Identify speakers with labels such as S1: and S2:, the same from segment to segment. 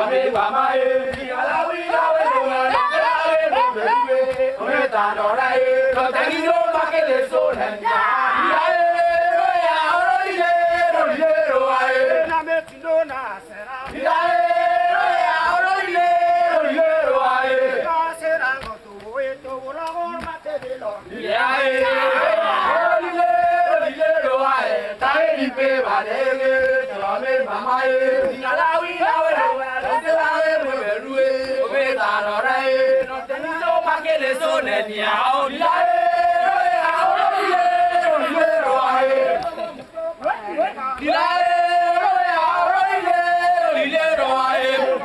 S1: me mama e, ala we la we no we, ome ta no ra e, no ta ni no ma ke le so na ya. Ya e, ro ya oro ile ro a e, na me ti no na sera. Ya e, ro ya oro ile ro a e, na sera go tu e to la go ma te de lo. Ya e, oro ile ro a e, ta e di pe ba de ge, to me mama e, ala we la we no we, te la we me ru e, ome ta no ra e, no te ni no ma ke le so na ya o. Ya e, ro ya oro ile ro a e. Ya e, ro ya oro ile ro a e.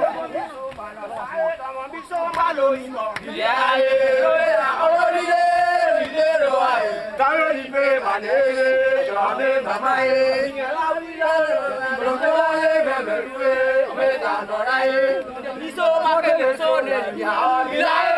S1: Ya e, ro ya oro ile ro a e. Ta yo ni pe ma ne ge, to me mama e, ala we la ro te la e me ru e, ome ta no ra e, ni so ma ke le so ne ya o. Ya e